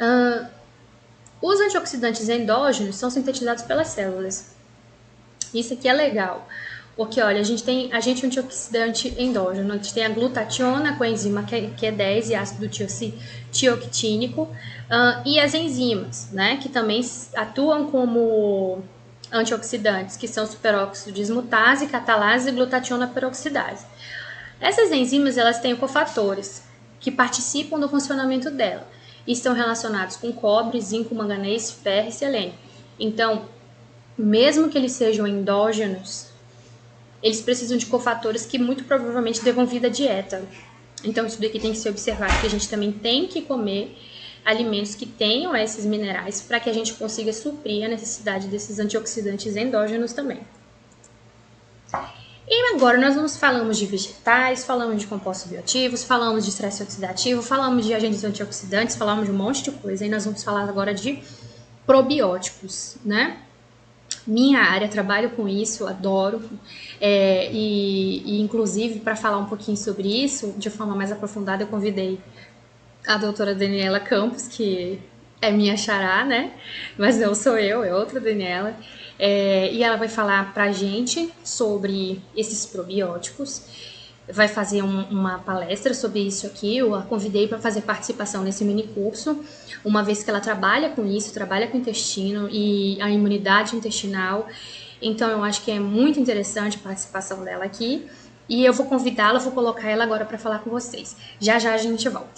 Os antioxidantes endógenos são sintetizados pelas células. Isso aqui é legal, porque olha, a gente tem agente antioxidante endógeno, a gente tem a glutationa, a coenzima Q10 e ácido tioctínico, e as enzimas, né, que também atuam como antioxidantes, que são superóxido dismutase, catalase e glutationa peroxidase. Essas enzimas, elas têm cofatores que participam do funcionamento dela e estão relacionados com cobre, zinco, manganês, ferro e selênio. Então, mesmo que eles sejam endógenos, eles precisam de cofatores que muito provavelmente devam vir da dieta. Então, isso daqui tem que ser observado, que a gente também tem que comer alimentos que tenham esses minerais para que a gente consiga suprir a necessidade desses antioxidantes endógenos também. E agora nós falamos de vegetais, falamos de compostos bioativos, falamos de estresse oxidativo, falamos de agentes antioxidantes, falamos de um monte de coisa. E nós vamos falar agora de probióticos, né? Minha área, trabalho com isso, adoro. E inclusive, para falar um pouquinho sobre isso, de forma mais aprofundada, eu convidei a doutora Daniela Campos, que é minha xará, né? Mas não sou eu, é outra Daniela. E ela vai falar pra gente sobre esses probióticos, vai fazer uma palestra sobre isso aqui. Eu a convidei para fazer participação nesse mini curso, uma vez que ela trabalha com isso, trabalha com o intestino e a imunidade intestinal. Então eu acho que é muito interessante a participação dela aqui, e eu vou convidá-la, vou colocar ela agora para falar com vocês. Já já a gente volta.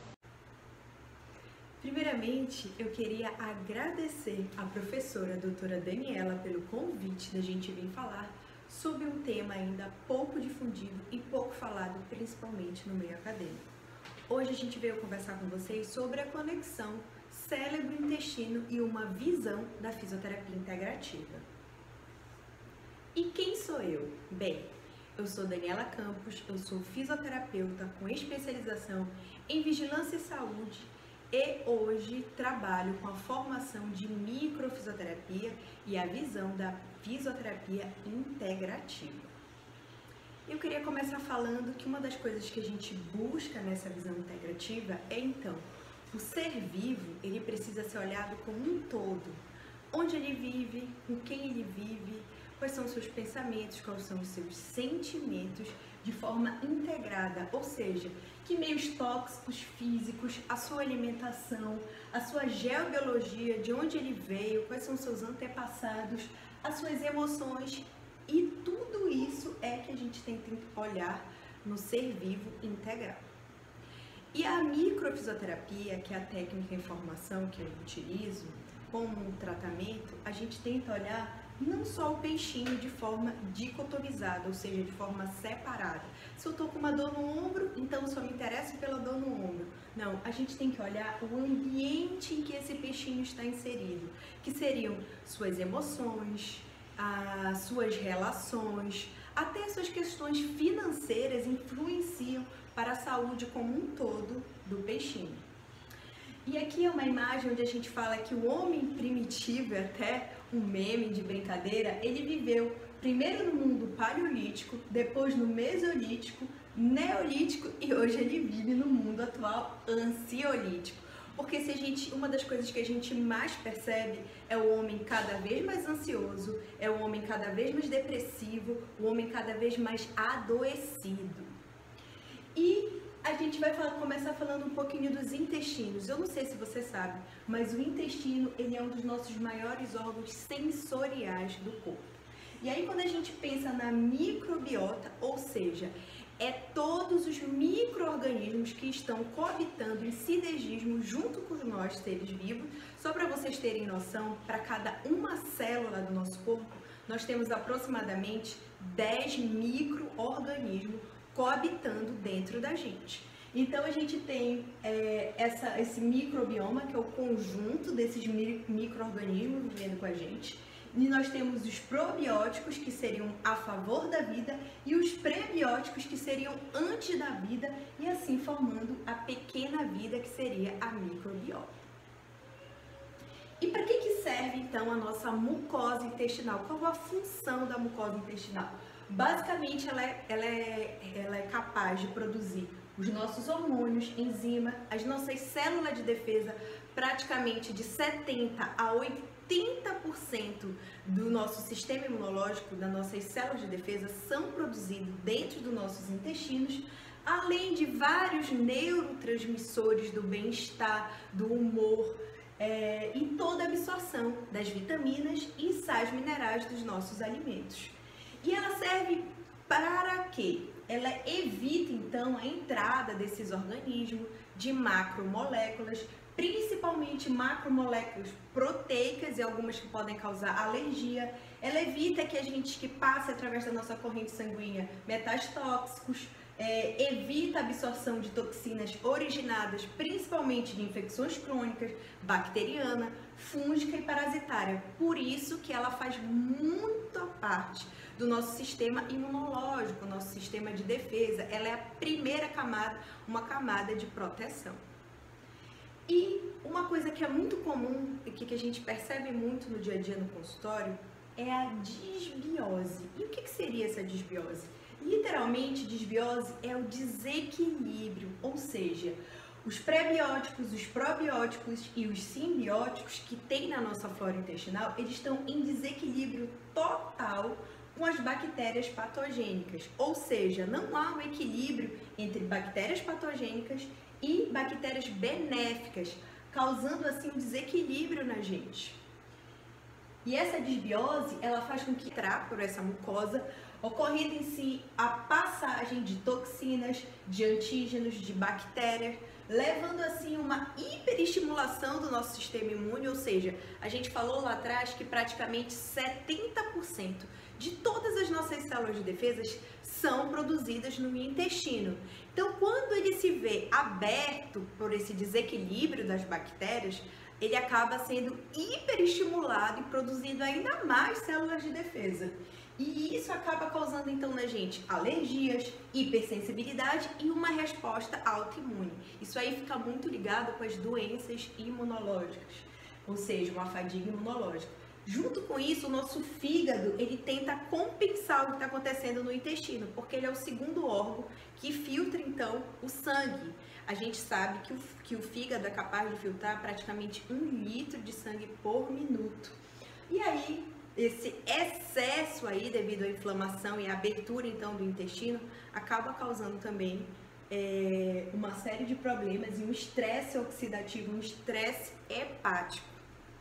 Primeiramente, eu queria agradecer à professora doutora Daniela pelo convite da gente vir falar sobre um tema ainda pouco difundido e pouco falado, principalmente no meio acadêmico. Hoje a gente veio conversar com vocês sobre a conexão cérebro-intestino e uma visão da fisioterapia integrativa. E quem sou eu? Bem, eu sou Daniela Campos, eu sou fisioterapeuta com especialização em vigilância e saúde, e hoje trabalho com a formação de microfisioterapia e a visão da fisioterapia integrativa. Eu queria começar falando que uma das coisas que a gente busca nessa visão integrativa é, então, o ser vivo, ele precisa ser olhado como um todo. Onde ele vive, com quem ele vive, quais são os seus pensamentos, quais são os seus sentimentos, de forma integrada, ou seja, que meios tóxicos físicos, a sua alimentação, a sua geobiologia, de onde ele veio, quais são os seus antepassados, as suas emoções, e tudo isso é que a gente tem que olhar no ser vivo integral. E a microfisioterapia, que é a técnica em formação que eu utilizo como um tratamento, a gente tenta olhar não só o peixinho de forma dicotomizada, ou seja, de forma separada. Se eu tô com uma dor no ombro, então só me interessa pela dor no ombro. Não, a gente tem que olhar o ambiente em que esse peixinho está inserido, que seriam suas emoções, as suas relações, até as suas questões financeiras influenciam para a saúde como um todo do peixinho. E aqui é uma imagem onde a gente fala que o homem primitivo, é até um meme de brincadeira, ele viveu primeiro no mundo paleolítico, depois no mesolítico, neolítico e hoje ele vive no mundo atual ansiolítico. Porque uma das coisas que a gente mais percebe é o homem cada vez mais ansioso, é o homem cada vez mais depressivo, o homem cada vez mais adoecido. E a gente vai começar falando um pouquinho dos intestinos. Eu não sei se você sabe, mas o intestino ele é um dos nossos maiores órgãos sensoriais do corpo. E aí quando a gente pensa na microbiota, ou seja, é todos os micro-organismos que estão coabitando em sinergismo junto com nós, seres vivos. Só para vocês terem noção, para cada uma célula do nosso corpo, nós temos aproximadamente 10 micro-organismos coabitando dentro da gente. Então a gente tem esse microbioma, que é o conjunto desses micro-organismos vivendo com a gente. E nós temos os probióticos, que seriam a favor da vida, e os prebióticos, que seriam antes da vida, e assim formando a pequena vida, que seria a microbiota. E para que serve então a nossa mucosa intestinal? Qual a função da mucosa intestinal? Basicamente, ela é capaz de produzir os nossos hormônios, enzima, as nossas células de defesa, praticamente de 70% a 80% do nosso sistema imunológico, das nossas células de defesa, são produzidos dentro dos nossos intestinos, além de vários neurotransmissores do bem-estar, do humor, e toda a absorção das vitaminas e sais minerais dos nossos alimentos. E ela serve para quê? Ela evita, então, a entrada desses organismos de macromoléculas, principalmente macromoléculas proteicas e algumas que podem causar alergia. Ela evita que passe através da nossa corrente sanguínea metais tóxicos, evita a absorção de toxinas originadas principalmente de infecções crônicas, bacteriana, fúngica e parasitária. Por isso que ela faz muita parte do nosso sistema imunológico, nosso sistema de defesa. Ela é a primeira camada, uma camada de proteção. E uma coisa que é muito comum e que a gente percebe muito no dia a dia no consultório é a disbiose. E o que seria essa disbiose? Literalmente, disbiose é o desequilíbrio, ou seja, os prebióticos, os probióticos e os simbióticos que tem na nossa flora intestinal, eles estão em desequilíbrio total com as bactérias patogênicas, ou seja, não há um equilíbrio entre bactérias patogênicas e bactérias benéficas, causando assim um desequilíbrio na gente. E essa disbiose, ela faz com que entrar por essa mucosa, ocorrendo em si a passagem de toxinas, de antígenos, de bactérias, levando assim uma hiperestimulação do nosso sistema imune, ou seja, a gente falou lá atrás que praticamente 70% de todas as nossas células de defesa são produzidas no intestino. Então, quando ele se vê aberto por esse desequilíbrio das bactérias, ele acaba sendo hiperestimulado e produzindo ainda mais células de defesa. E isso acaba causando então na gente alergias, hipersensibilidade e uma resposta autoimune. Isso aí fica muito ligado com as doenças imunológicas, ou seja, uma fadiga imunológica. Junto com isso, o nosso fígado, ele tenta compensar o que está acontecendo no intestino, porque ele é o segundo órgão que filtra, então, o sangue. A gente sabe que o fígado é capaz de filtrar praticamente 1 litro de sangue por minuto. E aí, esse excesso aí, devido à inflamação e à abertura, então, do intestino, acaba causando também uma série de problemas e um estresse oxidativo, um estresse hepático.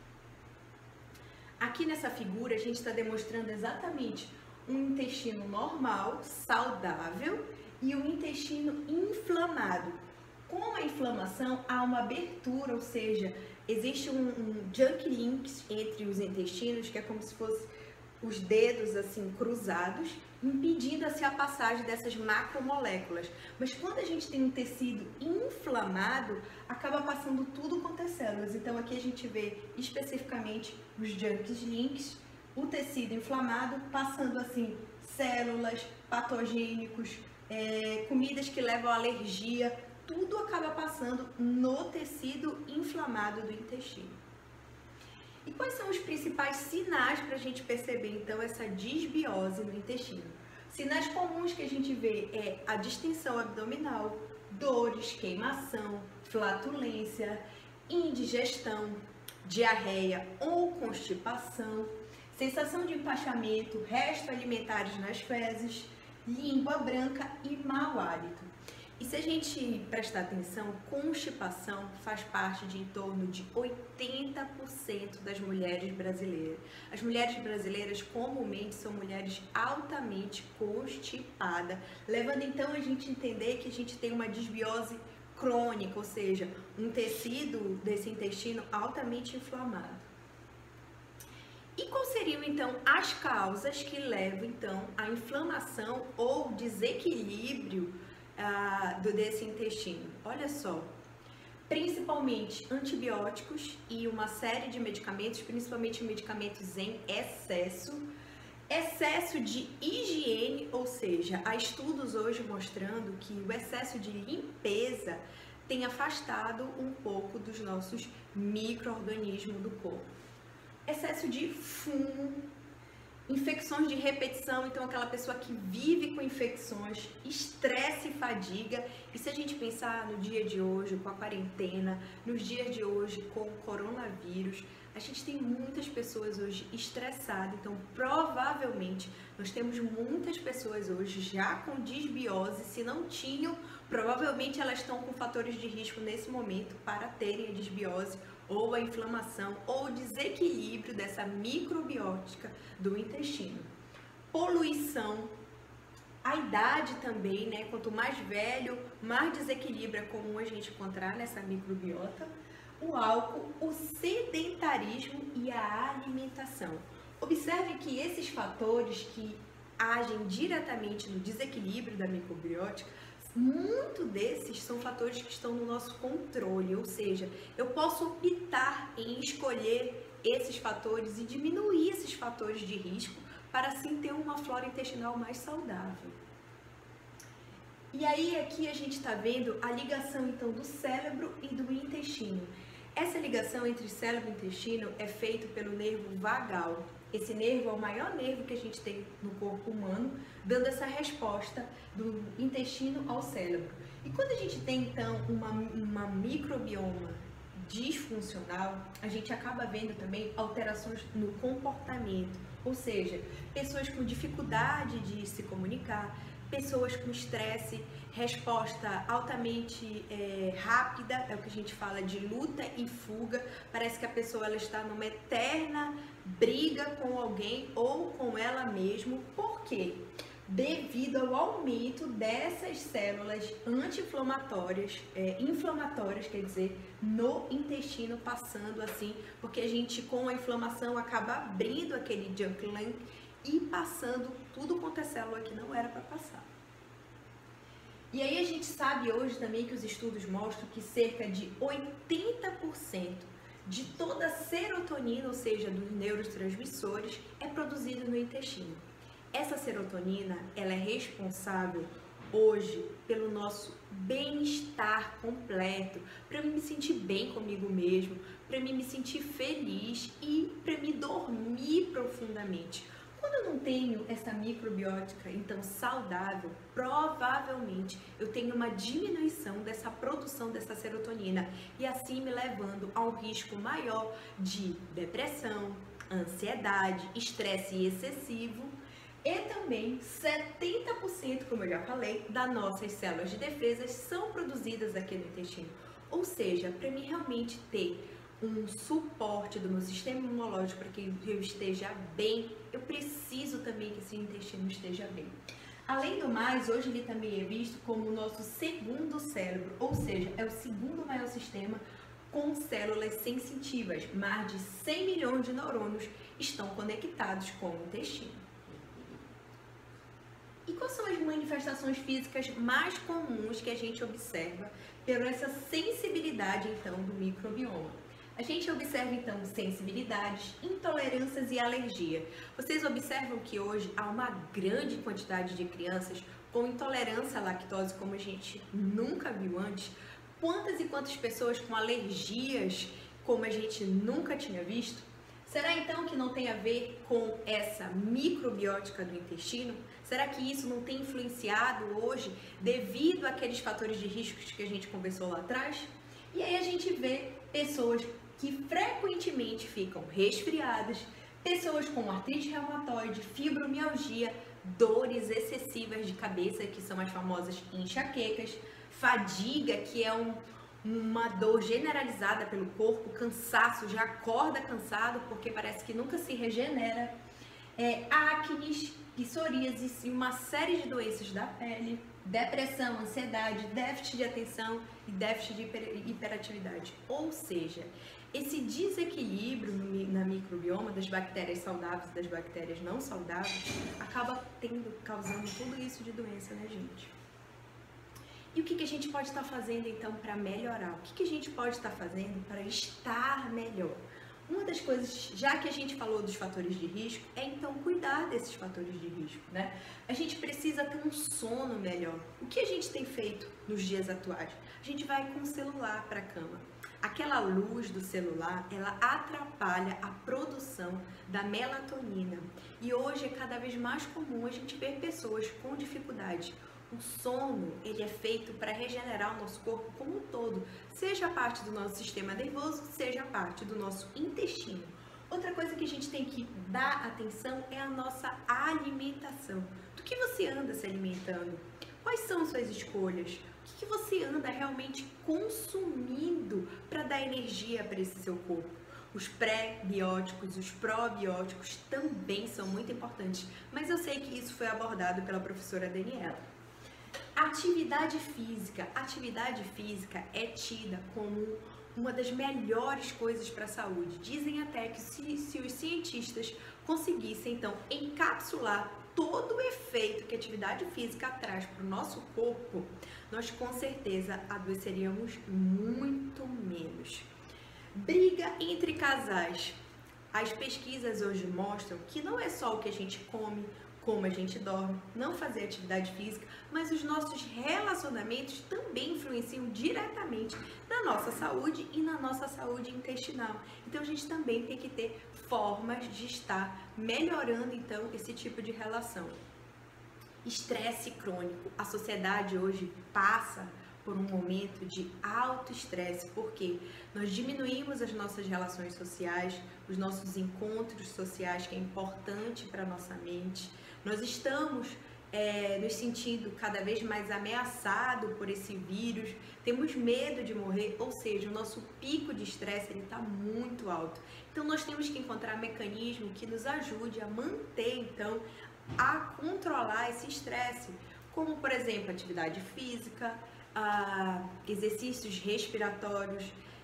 Aqui nessa figura a gente está demonstrando exatamente um intestino normal, saudável e um intestino inflamado. Com a inflamação, há uma abertura, ou seja, existe um junction link entre os intestinos, que é como se fosse os dedos assim cruzados, impedindo assim a passagem dessas macromoléculas. Mas quando a gente tem um tecido inflamado, acaba passando tudo quanto é células. Então aqui a gente vê especificamente os junction links, o tecido inflamado passando assim células, patogênicos, comidas que levam à alergia, tudo acaba passando no tecido inflamado do intestino. E quais são os principais sinais para a gente perceber, então, essa disbiose no intestino? Sinais comuns que a gente vê é a distensão abdominal, dores, queimação, flatulência, indigestão, diarreia ou constipação, sensação de empachamento, restos alimentares nas fezes, língua branca e mau hálito. E se a gente prestar atenção, constipação faz parte de em torno de 80% das mulheres brasileiras. As mulheres brasileiras comumente são mulheres altamente constipadas, levando então a gente a entender que a gente tem uma disbiose crônica, ou seja, um tecido desse intestino altamente inflamado. E quais seriam então as causas que levam então à inflamação ou desequilíbrio desse intestino? Olha só, principalmente antibióticos e uma série de medicamentos, principalmente medicamentos em excesso de higiene, ou seja, há estudos hoje mostrando que o excesso de limpeza tem afastado um pouco dos nossos micro-organismos do corpo. Excesso de fumo, infecções de repetição, então aquela pessoa que vive com infecções, estresse e fadiga. E se a gente pensar no dia de hoje, com a quarentena, nos dias de hoje com o coronavírus, a gente tem muitas pessoas hoje estressadas, então provavelmente nós temos muitas pessoas hoje já com disbiose. Se não tinham, provavelmente elas estão com fatores de risco nesse momento para terem a disbiose ou a inflamação ou o desequilíbrio dessa microbiótica do intestino. Poluição, a idade também, né? Quanto mais velho, mais desequilíbrio é comum a gente encontrar nessa microbiota. O álcool, o sedentarismo e a alimentação. Observe que esses fatores que agem diretamente no desequilíbrio da microbiótica, muito desses são fatores que estão no nosso controle, ou seja, eu posso optar em escolher esses fatores e diminuir esses fatores de risco para assim ter uma flora intestinal mais saudável. E aí aqui a gente está vendo a ligação então do cérebro e do intestino. Essa ligação entre cérebro e intestino é feita pelo nervo vagal. Esse nervo é o maior nervo que a gente tem no corpo humano, dando essa resposta do intestino ao cérebro. E quando a gente tem então uma microbioma disfuncional, a gente acaba vendo também alterações no comportamento, ou seja, pessoas com dificuldade de se comunicar, pessoas com estresse, resposta altamente rápida, é o que a gente fala de luta e fuga. Parece que a pessoa ela está numa eterna briga com alguém ou com ela mesma. Por quê? Devido ao aumento dessas células anti-inflamatórias, inflamatórias, quer dizer, no intestino, passando assim, porque a gente com a inflamação acaba abrindo aquele junction link e passando tudo quanto é célula que não era para passar. E aí a gente sabe hoje também que os estudos mostram que cerca de 80% de toda a serotonina, ou seja, dos neurotransmissores, é produzida no intestino. Essa serotonina, ela é responsável hoje pelo nosso bem-estar completo, para mim me sentir bem comigo mesmo, para mim me sentir feliz e para mim dormir profundamente. Quando eu não tenho essa microbiótica então saudável, provavelmente eu tenho uma diminuição dessa produção dessa serotonina e assim me levando a um risco maior de depressão, ansiedade, estresse excessivo. E também 70%, como eu já falei, das nossas células de defesa são produzidas aqui no intestino. Ou seja, para mim realmente ter um suporte do meu sistema imunológico para que eu esteja bem, eu preciso também que esse intestino esteja bem. Além do mais, hoje ele também é visto como o nosso segundo cérebro, ou seja, é o segundo maior sistema com células sensitivas. Mais de 100 milhões de neurônios estão conectados com o intestino. E quais são as manifestações físicas mais comuns que a gente observa por essa sensibilidade, então, do microbioma? A gente observa, então, sensibilidades, intolerâncias e alergia. Vocês observam que hoje há uma grande quantidade de crianças com intolerância à lactose, como a gente nunca viu antes. Quantas e quantas pessoas com alergias, como a gente nunca tinha visto? Será então que não tem a ver com essa microbiótica do intestino? Será que isso não tem influenciado hoje devido àqueles fatores de riscos que a gente conversou lá atrás? E aí a gente vê pessoas que frequentemente ficam resfriadas, pessoas com artrite reumatoide, fibromialgia, dores excessivas de cabeça, que são as famosas enxaquecas, fadiga, que é uma dor generalizada pelo corpo, cansaço, já acorda cansado porque parece que nunca se regenera, acne, psoríasis e uma série de doenças da pele, depressão, ansiedade, déficit de atenção e déficit de hiperatividade. Ou seja, esse desequilíbrio na microbioma das bactérias saudáveis e das bactérias não saudáveis acaba causando tudo isso de doença, né, gente? E o que a gente pode estar fazendo então para melhorar? O que a gente pode estar fazendo para estar melhor? Uma das coisas, já que a gente falou dos fatores de risco, é então cuidar desses fatores de risco, né? A gente precisa ter um sono melhor. O que a gente tem feito nos dias atuais? A gente vai com o celular para a cama. Aquela luz do celular, ela atrapalha a produção da melatonina. E hoje é cada vez mais comum a gente ver pessoas com dificuldade. O sono, ele é feito para regenerar o nosso corpo como um todo, seja a parte do nosso sistema nervoso, seja a parte do nosso intestino. Outra coisa que a gente tem que dar atenção é a nossa alimentação. Do que você anda se alimentando? Quais são suas escolhas? O que você anda realmente consumindo para dar energia para esse seu corpo? Os pré-bióticos, os probióticos também são muito importantes, mas eu sei que isso foi abordado pela professora Daniela. Atividade física é tida como uma das melhores coisas para a saúde. Dizem até que se os cientistas conseguissem, então, encapsular todo o efeito que a atividade física traz para o nosso corpo, nós com certeza adoeceríamos muito menos. Briga entre casais. As pesquisas hoje mostram que não é só o que a gente come, como a gente dorme, não fazer atividade física, mas os nossos relacionamentos também influenciam diretamente na nossa saúde e na nossa saúde intestinal. Então a gente também tem que ter formas de estar melhorando então esse tipo de relação. Estresse crônico. A sociedade hoje passa por um momento de alto estresse, porque nós diminuímos as nossas relações sociais, os nossos encontros sociais, que é importante para a nossa mente. Nós estamos nos sentindo cada vez mais ameaçados por esse vírus, temos medo de morrer, ou seja, o nosso pico de estresse está muito alto. Então nós temos que encontrar mecanismo que nos ajude a manter, então, a controlar esse estresse, como por exemplo, atividade física, exercícios respiratórios,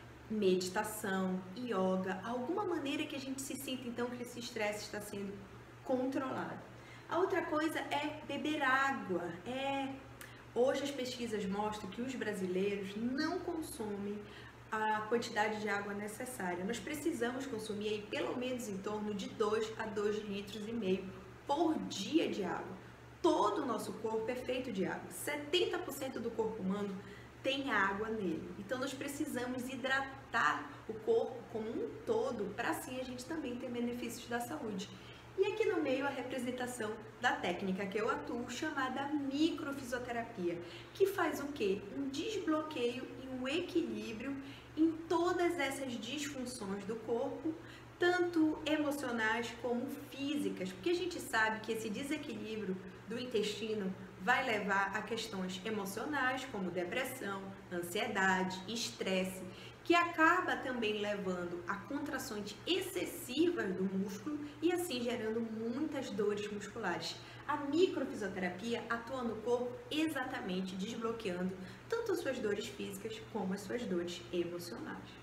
meditação, yoga, alguma maneira que a gente se sinta então que esse estresse está sendo controlado. A outra coisa é beber água. Hoje as pesquisas mostram que os brasileiros não consomem a quantidade de água necessária. Nós precisamos consumir aí pelo menos em torno de 2 a 2,5 litros por dia de água. Todo o nosso corpo é feito de água. 70% do corpo humano tem água nele. Então nós precisamos hidratar o corpo como um todo para assim a gente também ter benefícios da saúde. E aqui no meio a representação da técnica que eu atuo, chamada microfisioterapia, que faz o quê? Um desbloqueio e um equilíbrio em todas essas disfunções do corpo, tanto emocionais como físicas, porque a gente sabe que esse desequilíbrio do intestino vai levar a questões emocionais, como depressão, ansiedade, estresse, que acaba também levando a contrações excessivas do músculo e assim gerando muitas dores musculares. A microfisioterapia atua no corpo exatamente desbloqueando tanto as suas dores físicas como as suas dores emocionais.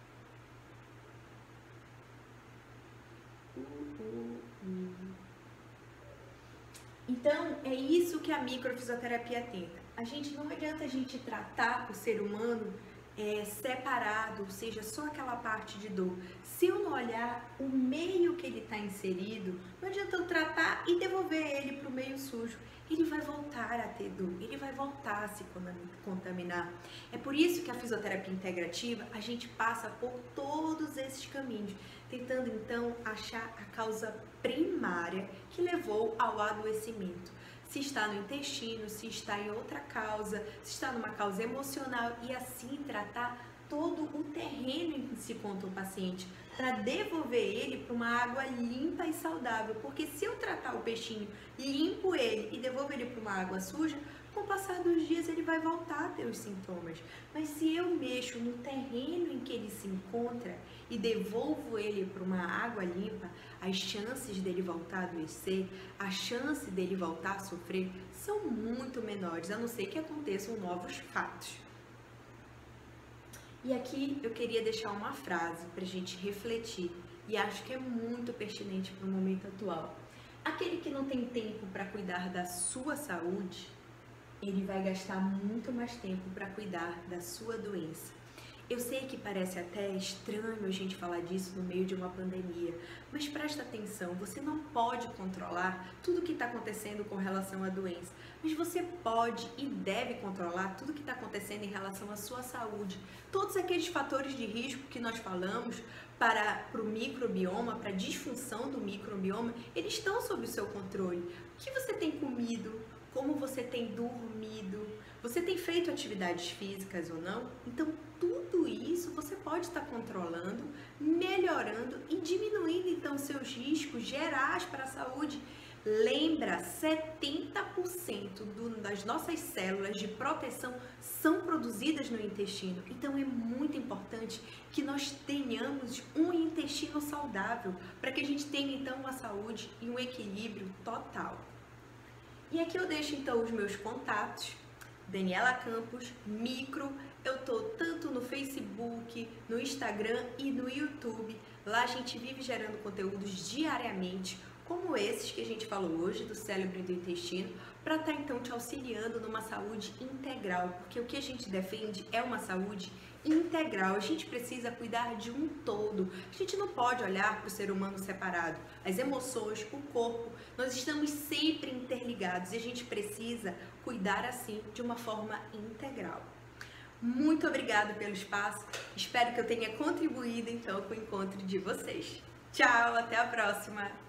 Então, é isso que a microfisioterapia tenta. Não adianta a gente tratar o ser humano separado, ou seja, só aquela parte de dor. Se eu não olhar o meio que ele está inserido, não adianta eu tratar e devolver ele para o meio sujo. Ele vai voltar a ter dor, ele vai voltar a se contaminar. É por isso que a fisioterapia integrativa, a gente passa por todos esses caminhos, tentando então achar a causa primária que levou ao adoecimento. Se está no intestino, se está em outra causa, se está numa causa emocional e assim tratar todo o terreno em que se encontra o paciente para devolver ele para uma água limpa e saudável, porque se eu tratar o peixinho, limpo ele e devolvo ele para uma água suja, com o passar dos dias ele vai voltar a ter os sintomas. Mas se eu mexo no terreno em que ele se encontra e devolvo ele para uma água limpa, as chances dele voltar a adoecer, a chance dele voltar a sofrer são muito menores, a não ser que aconteçam novos fatos. E aqui eu queria deixar uma frase para a gente refletir e acho que é muito pertinente para o momento atual. Aquele que não tem tempo para cuidar da sua saúde, ele vai gastar muito mais tempo para cuidar da sua doença. Eu sei que parece até estranho a gente falar disso no meio de uma pandemia, mas presta atenção, você não pode controlar tudo o que está acontecendo com relação à doença, mas você pode e deve controlar tudo o que está acontecendo em relação à sua saúde. Todos aqueles fatores de risco que nós falamos para o microbioma, para a disfunção do microbioma, eles estão sob o seu controle. O que você tem comido? Como você tem dormido? Você tem feito atividades físicas ou não? Então, tudo isso você pode estar controlando, melhorando e diminuindo então seus riscos gerais para a saúde. Lembra, 70% das nossas células de proteção são produzidas no intestino. Então é muito importante que nós tenhamos um intestino saudável para que a gente tenha então uma saúde e um equilíbrio total. E aqui eu deixo então os meus contatos. Daniela Campos, Micro, eu tô tanto no Facebook, no Instagram e no YouTube. Lá a gente vive gerando conteúdos diariamente, como esses que a gente falou hoje, do cérebro e do intestino, para estar então te auxiliando numa saúde integral, porque o que a gente defende é uma saúde integral. A gente precisa cuidar de um todo. A gente não pode olhar para o ser humano separado. As emoções, o corpo, nós estamos sempre interligados e a gente precisa cuidar assim de uma forma integral. Muito obrigada pelo espaço. Espero que eu tenha contribuído então com o encontro de vocês. Tchau, até a próxima!